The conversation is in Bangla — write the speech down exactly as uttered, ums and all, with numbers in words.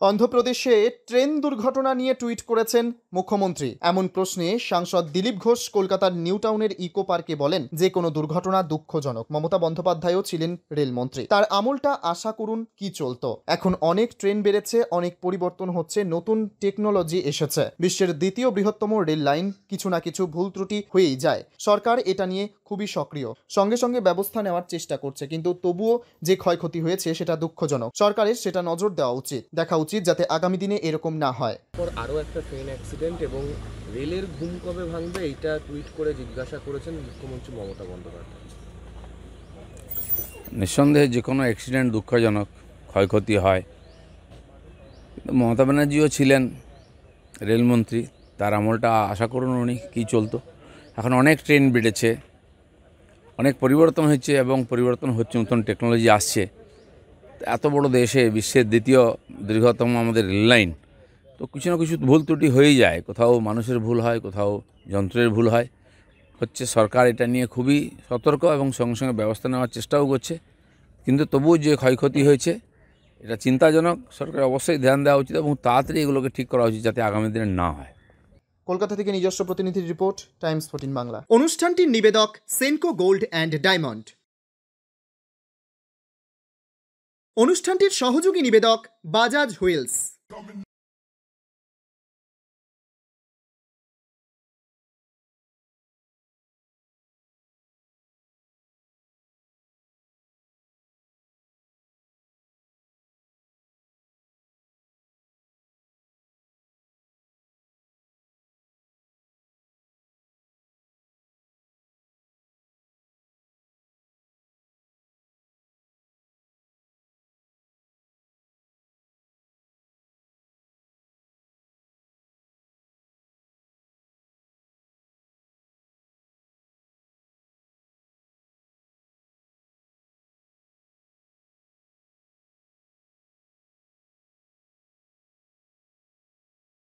অন্ধ্রপ্রদেশে ট্রেন দুর্ঘটনা নিয়ে টুইট করেছেন মুখ্যমন্ত্রী। এমন প্রশ্নে সাংসদ দিলীপ ঘোষ কলকাতার নিউ টাউনের ইকো পার্কে বলেন, যে কোনো দুর্ঘটনা দুঃখজনক। মমতা বন্দ্যোপাধ্যায়ও ছিলেন রেলমন্ত্রী, তার আমলটা আশা করুন কি চলতো। এখন অনেক ট্রেন বেড়েছে, অনেক পরিবর্তন হচ্ছে, নতুন টেকনোলজি এসেছে। বিশ্বের দ্বিতীয় বৃহত্তম রেল লাইন, কিছু না কিছু ভুল ত্রুটি হয়েই যায়। সরকার এটা নিয়ে খুবই সক্রিয়, সঙ্গে সঙ্গে ব্যবস্থা নেওয়ার চেষ্টা করছে, কিন্তু তবুও যে ক্ষয়ক্ষতি হয়েছে সেটা দুঃখজনক। সরকারের সেটা নজর দেওয়া উচিত, দেখা উচিত যাতে আগামী দিনে এরকম না হয়। আরও একটা ট্রেন অ্যাক্সিডেন্ট এবং রেলের ঘুম কবে ভাঙবে এইটা টুইট করে জিজ্ঞাসা করেছেন মুখ্যমন্ত্রী মমতা বন্দ্যোপাধ্যায়। নিঃসন্দেহে যে কোনো অ্যাক্সিডেন্ট দুঃখজনক, ক্ষয়ক্ষতি হয়। কিন্তু মমতা ব্যানার্জিও ছিলেন রেলমন্ত্রী, তার আমলটা আশা করুন উনি কী চলতো। এখন অনেক ট্রেন বেড়েছে, অনেক পরিবর্তন হচ্ছে এবং পরিবর্তন হচ্ছে, নতুন টেকনোলজি আসছে। এত বড় দেশে বিশ্বের দ্বিতীয় দীর্ঘতম আমাদের রেল লাইন, তো কিছু না কিছু ভুল ত্রুটি হয়েই যায়। কোথাও মানুষের ভুল হয়, কোথাও যন্ত্রের ভুল হয় হচ্ছে। সরকার এটা নিয়ে খুবই সতর্ক এবং সঙ্গে সঙ্গে ব্যবস্থা নেওয়ার চেষ্টাও করছে, কিন্তু তবুও যে ক্ষয়ক্ষতি হয়েছে এটা চিন্তাজনক। সরকার অবশ্যই ধ্যান দেওয়া উচিত এবং তাড়াতাড়ি এগুলোকে ঠিক করা উচিত যাতে আগামী দিনে না হয়। কলকাতা থেকে নিজস্ব প্রতিনিধির রিপোর্ট, টাইমস ফোরটিন বাংলা। অনুষ্ঠানটির নিবেদক সেনকো গোল্ড অ্যান্ড ডায়মন্ড। অনুষ্ঠানটির সহযোগী নিবেদক বাজাজ হুইলস।